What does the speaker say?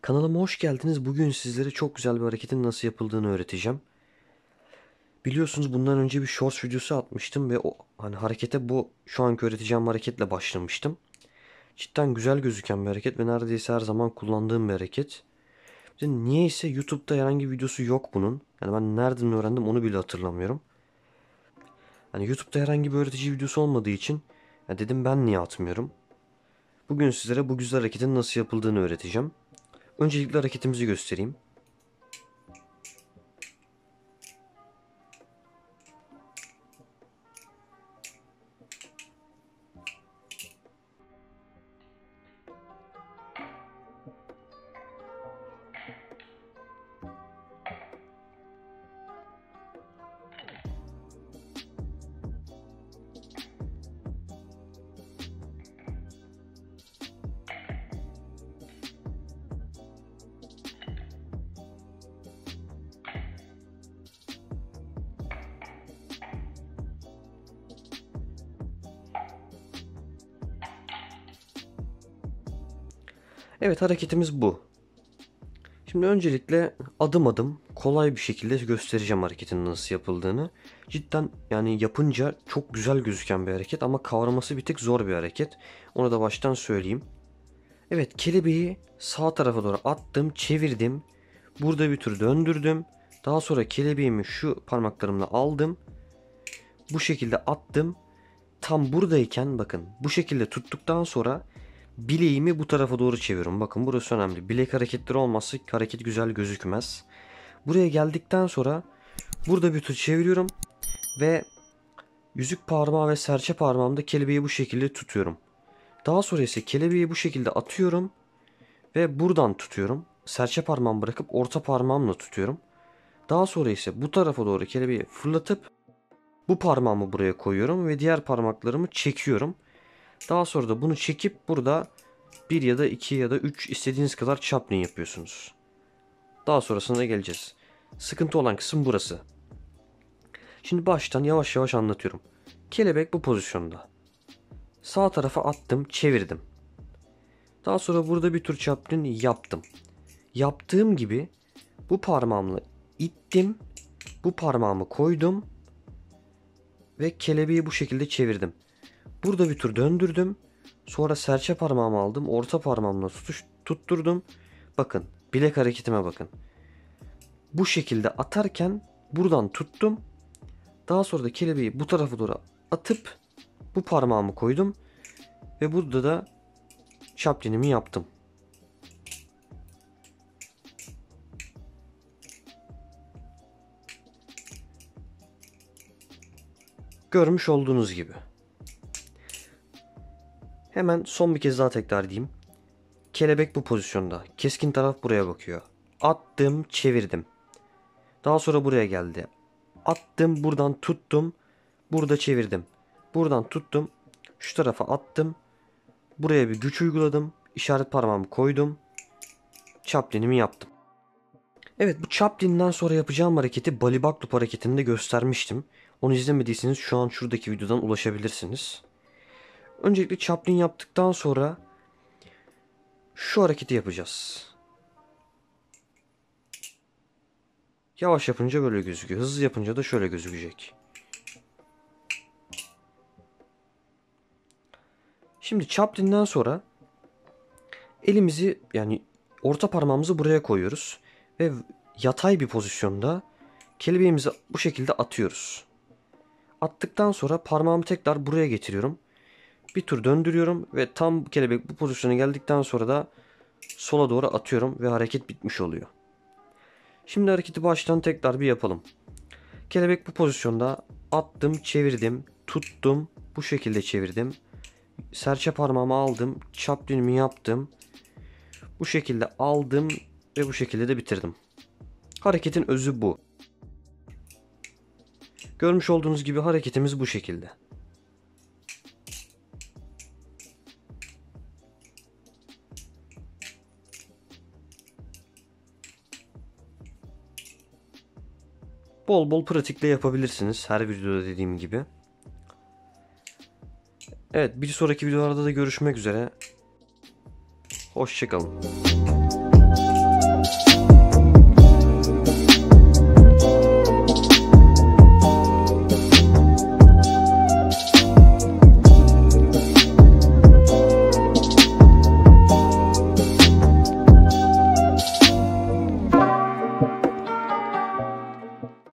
Kanalıma hoş geldiniz. Bugün sizlere çok güzel bir hareketin nasıl yapıldığını öğreteceğim. Biliyorsunuz bundan önce bir shorts videosu atmıştım ve o harekete bu şu anki öğreteceğim hareketle başlamıştım. Cidden güzel gözüken bir hareket ve neredeyse her zaman kullandığım bir hareket. Niyeyse YouTube'da herhangi bir videosu yok bunun. Yani ben nereden öğrendim onu bile hatırlamıyorum. YouTube'da herhangi bir öğretici videosu olmadığı için dedim ben niye atmıyorum. Bugün sizlere bu güzel hareketin nasıl yapıldığını öğreteceğim. Öncelikle hareketimizi göstereyim. Evet, hareketimiz bu. Şimdi öncelikle adım adım kolay bir şekilde göstereceğim hareketin nasıl yapıldığını. Cidden yapınca çok güzel gözüken bir hareket ama kavraması bir tık zor bir hareket. Onu da baştan söyleyeyim. Evet, kelebeği sağ tarafa doğru attım, çevirdim. Burada bir tur döndürdüm. Daha sonra kelebeğimi şu parmaklarımla aldım. Bu şekilde attım. Tam buradayken bakın bu şekilde tuttuktan sonra bileğimi bu tarafa doğru çeviriyorum. Bakın burası önemli. Bilek hareketleri olmazsa hareket güzel gözükmez. Buraya geldikten sonra burada bir tur çeviriyorum ve yüzük parmağı ve serçe parmağımda kelebeği bu şekilde tutuyorum. Daha sonra ise kelebeği bu şekilde atıyorum ve buradan tutuyorum. Serçe parmağımı bırakıp orta parmağımla tutuyorum. Daha sonra ise bu tarafa doğru kelebeği fırlatıp bu parmağımı buraya koyuyorum ve diğer parmaklarımı çekiyorum. Daha sonra da bunu çekip burada 1 ya da 2 ya da 3 istediğiniz kadar chaplin yapıyorsunuz. Daha sonrasına geleceğiz. Sıkıntı olan kısım burası. Şimdi baştan yavaş yavaş anlatıyorum. Kelebek bu pozisyonda. Sağ tarafa attım, çevirdim. Daha sonra burada bir tur chaplin yaptım. Yaptığım gibi bu parmağımla ittim. Bu parmağımı koydum. Ve kelebeği bu şekilde çevirdim. Burada bir tur döndürdüm. Sonra serçe parmağımı aldım. Orta parmağımla tutturdum. Bakın, bilek hareketime bakın. Bu şekilde atarken buradan tuttum. Daha sonra da kelebeği bu tarafa doğru atıp bu parmağımı koydum. Ve burada da chaplinimi yaptım. Görmüş olduğunuz gibi. Hemen son bir kez daha tekrar edeyim. Kelebek bu pozisyonda. Keskin taraf buraya bakıyor. Attım, çevirdim. Daha sonra buraya geldi. Attım, buradan tuttum. Burada çevirdim. Buradan tuttum. Şu tarafa attım. Buraya bir güç uyguladım. İşaret parmağımı koydum. Chaplinimi yaptım. Evet, bu Chaplin'den sonra yapacağım hareketi Bali Baklop hareketinde göstermiştim. Onu izlemediyseniz şu an şuradaki videodan ulaşabilirsiniz. Öncelikle Chaplin yaptıktan sonra şu hareketi yapacağız. Yavaş yapınca böyle gözüküyor. Hızlı yapınca da şöyle gözükecek. Şimdi Chaplin'den sonra elimizi orta parmağımızı buraya koyuyoruz. Ve yatay bir pozisyonda kelebeğimizi bu şekilde atıyoruz. Attıktan sonra parmağımı tekrar buraya getiriyorum. Bir tur döndürüyorum ve tam kelebek bu pozisyona geldikten sonra da sola doğru atıyorum ve hareket bitmiş oluyor. Şimdi hareketi baştan tekrar bir yapalım. Kelebek bu pozisyonda attım, çevirdim, tuttum, bu şekilde çevirdim. Serçe parmağımı aldım, chaplinimi yaptım. Bu şekilde aldım ve bu şekilde de bitirdim. Hareketin özü bu. Görmüş olduğunuz gibi hareketimiz bu şekilde. Bol bol pratikle yapabilirsiniz her videoda dediğim gibi. Evet, bir sonraki videolarda da görüşmek üzere. Hoşça kalın.